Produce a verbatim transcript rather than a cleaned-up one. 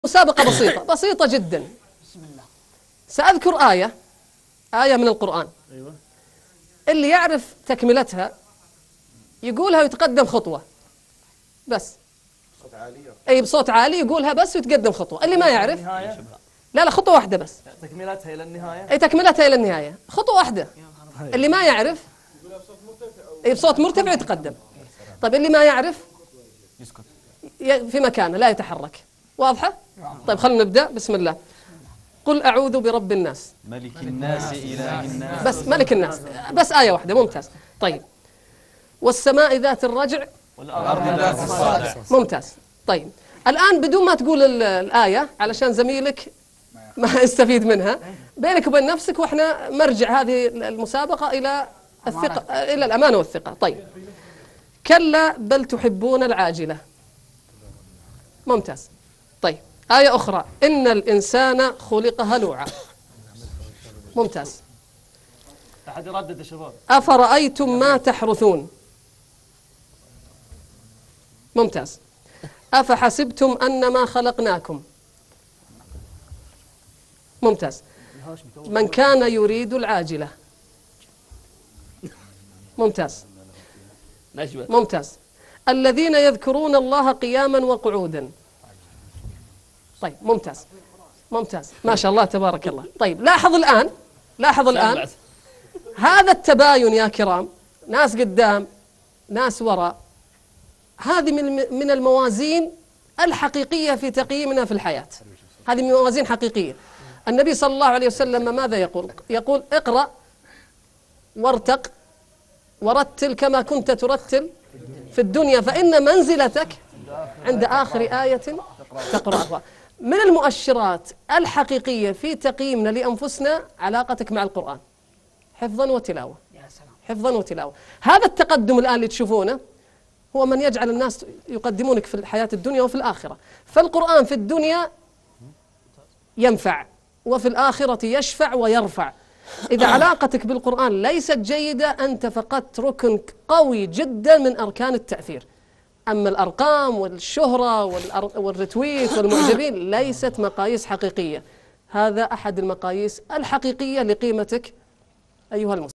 مسابقة بسيطة بسيطة جدا. بسم الله. سأذكر آية آية من القرآن. أيوة. اللي يعرف تكملتها يقولها ويتقدم خطوة بس. صوت عالي. أي بصوت عالي يقولها بس ويتقدم خطوة. اللي ما يعرف لا لا خطوة واحدة بس. تكملتها إلى النهاية. أي تكملتها إلى النهاية خطوة واحدة. اللي ما يعرف أي بصوت مرتفع يتقدم. طيب اللي ما يعرف يسكت في مكانه لا يتحرك. واضحة؟ طيب خلينا نبدأ. بسم الله. قل أعوذ برب الناس ملك الناس إله الناس. بس ملك الناس بس آية واحدة. ممتاز. طيب والسماء ذات الرجع والأرض ذات الصدع. ممتاز. طيب الآن بدون ما تقول ال- الآية علشان زميلك ما يستفيد منها، بينك وبين نفسك وإحنا مرجع هذه المسابقة إلى الثقة إلى الأمانة والثقة. طيب كلا بل تحبون العاجلة. ممتاز. طيب آية أخرى إن الإنسان خلق هلوعا. ممتاز. أحد يردد يا شباب. أفرأيتم ما تحرثون. ممتاز. أفحسبتم أنما خلقناكم. ممتاز. من كان يريد العاجلة. ممتاز. ممتاز. الذين يذكرون الله قياما وقعودا. طيب ممتاز ممتاز ما شاء الله تبارك الله. طيب لاحظ الآن لاحظ الآن هذا التباين يا كرام، ناس قدام ناس وراء، هذه من من الموازين الحقيقية في تقييمنا في الحياة. هذه موازين حقيقية. النبي صلى الله عليه وسلم ماذا يقول؟ يقول اقرأ وارتق ورتل كما كنت ترتل في الدنيا فإن منزلتك عند آخر آية تقرأها. من المؤشرات الحقيقية في تقييمنا لأنفسنا علاقتك مع القرآن حفظا وتلاوة. حفظا وتلاوة. هذا التقدم الآن اللي تشوفونه هو من يجعل الناس يقدمونك في الحياة الدنيا وفي الآخرة. فالقرآن في الدنيا ينفع وفي الآخرة يشفع ويرفع. إذا علاقتك بالقرآن ليست جيدة أنت فقدت ركن قوي جدا من أركان التأثير. أما الأرقام والشهرة والرتويت والمعجبين ليست مقاييس حقيقية. هذا أحد المقاييس الحقيقية لقيمتك أيها المسلم.